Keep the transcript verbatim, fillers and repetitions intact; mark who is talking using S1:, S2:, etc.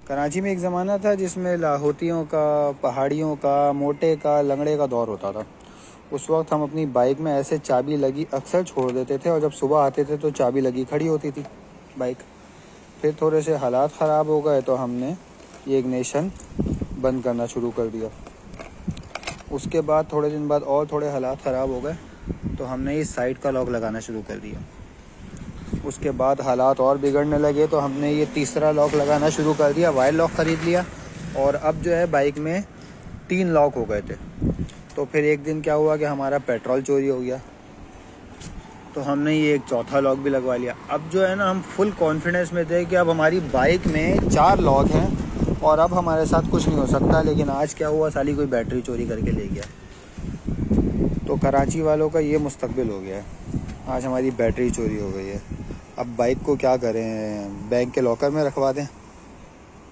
S1: कराची में एक ज़माना था जिसमें लाहौतियों का, पहाड़ियों का, मोटे का, लंगड़े का दौर होता था। उस वक्त हम अपनी बाइक में ऐसे चाबी लगी अक्सर छोड़ देते थे और जब सुबह आते थे तो चाबी लगी खड़ी होती थी बाइक। फिर थोड़े से हालात ख़राब हो गए तो हमने ये इग्निशन बंद करना शुरू कर दिया। उसके बाद थोड़े दिन बाद और थोड़े हालात ख़राब हो गए तो हमने इस साइड का लॉक लगाना शुरू कर दिया। उसके बाद हालात और बिगड़ने लगे तो हमने ये तीसरा लॉक लगाना शुरू कर दिया, वायर लॉक ख़रीद लिया। और अब जो है बाइक में तीन लॉक हो गए थे। तो फिर एक दिन क्या हुआ कि हमारा पेट्रोल चोरी हो गया, तो हमने ये एक चौथा लॉक भी लगवा लिया। अब जो है ना, हम फुल कॉन्फिडेंस में थे कि अब हमारी बाइक में चार लॉक हैं और अब हमारे साथ कुछ नहीं हो सकता। लेकिन आज क्या हुआ, साली कोई बैटरी चोरी करके ले गया। तो कराची वालों का ये मुस्तकबिल हो गया है, आज हमारी बैटरी चोरी हो गई है। अब बाइक को क्या करें, बैंक के लॉकर में रखवा दें।